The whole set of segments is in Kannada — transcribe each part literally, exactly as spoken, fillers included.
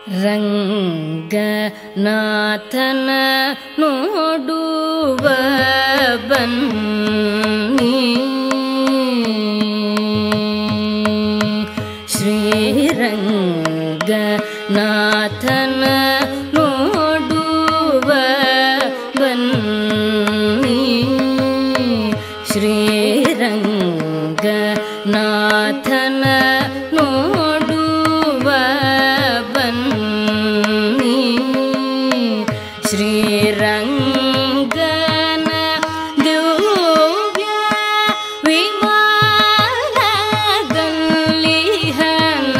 ರಂಗನಾಥನ ನೋಡುವ ಬನ್ನಿ ಶ್ರೀರಂಗನಾಥನ ನೋಡುವ ಬನ್ನಿ ಶ್ರೀರಂಗನಾಥನ ನೋಡುವ ಬನ್ನಿ ಶ್ರೀರಂಗನ ದಿವ್ಯ ವಿಮಾನದಲ್ಲಿ ಹನ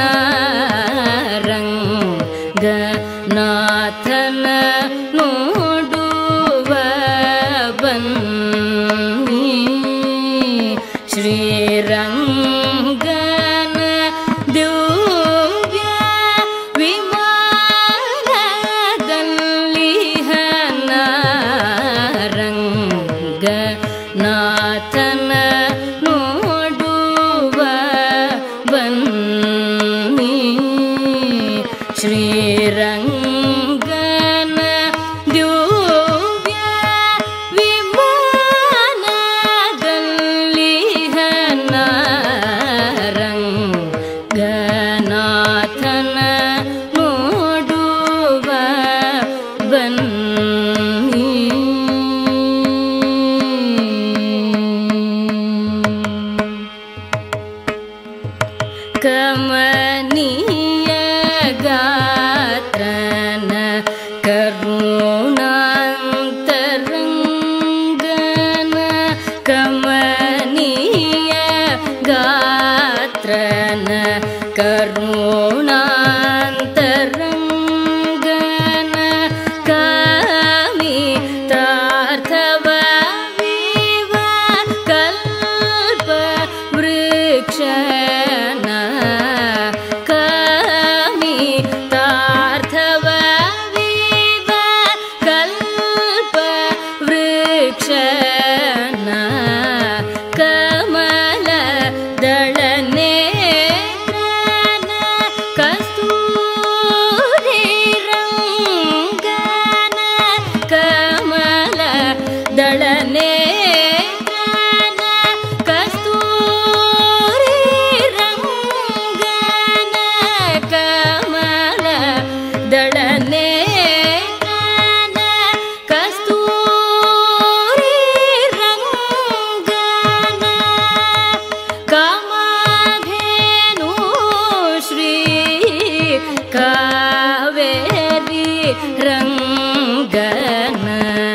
ರಂಗನಾಥನ ನೋಡುವ ಬನ್ನಿ ಶ್ರೀರಂಗನ ದಿವ್ಯ ವಿಮಾನದಲ್ಲಿ ಹನ ರಂಗನಾಥನ ನೋಡುವ ಬನ್ನಿ ಶ್ರೀರಂಗನ ದಿವ್ಯ ವಿಮಾನದಲ್ಲಿ ಹನ ರಂಗನಾಥನ ನೋಡುವ ಬನ್ನಿ ಕಮನೀಯ ಗಾತ್ರನ ಕರುಣಾಂತರಂಗನ ಕಮನೀಯ ಗಾತ್ರನ ಕರುಣಾಂತರಂಗನ ಕಾಮಿತಾರ್ಥವ ವಿವ ಕಲ್ಪ ವೃಕ್ಷನ ಕಾಮಿತಾರ್ಥವ ವಿವ ಕಲ್ಪ ವೃಕ್ಷನ ಕಮಲ ದಳನೇತ್ರನ ಕಸ್ತೂರಿ ರಂಗನ ಕಮಲ ದಳನೇತ್ರನ ಕಸ್ತೂರಿ ರಂಗನ ಕಮಲ ದಳನೇತ್ರನ ಕಸ್ತೂರಿ ರಂಗನ ಕಾಮಧೇನು ಶ್ರೀ ಕಾವೇರಿ ರಂಗನ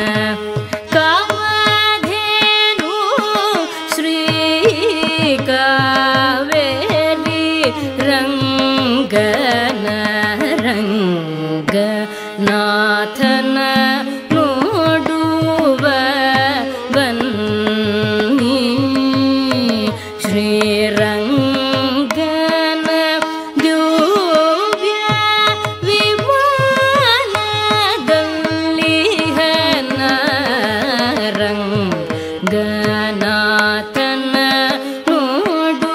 ಕಾಮಧೇನು ಶ್ರೀ ಕಾವೇರಿ ರಂಗನ ರಂಗನಾಥನ ನೋಡುವ ಬನ್ನಿ ಶ್ರೀರಂಗನ ದಿವ್ಯ ವಿಮಾನದಲ್ಲಿ ಹನ ರಂಗನಾಥನ ನೋಡುವ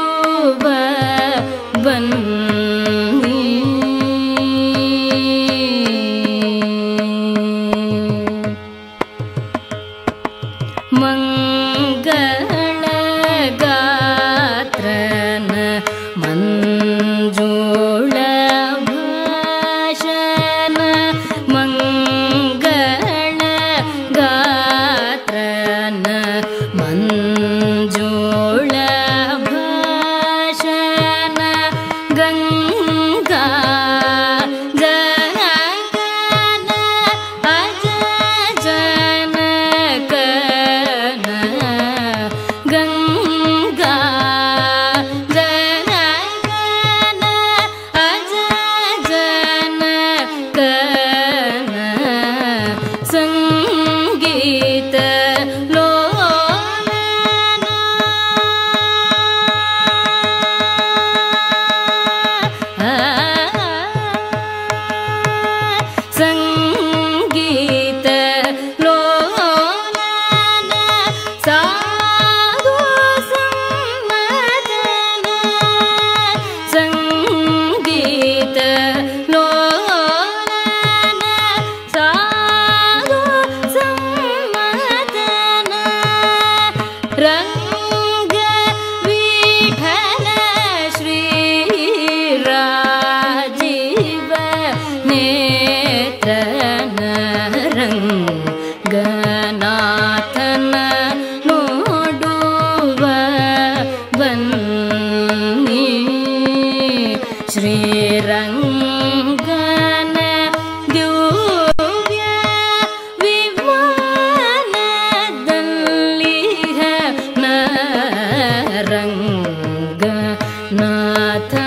ಶ್ರೀರಂಗನ ದಿವ್ಯ ವಿಮಾನದಲ್ಲಿ ರಂಗನಾಥ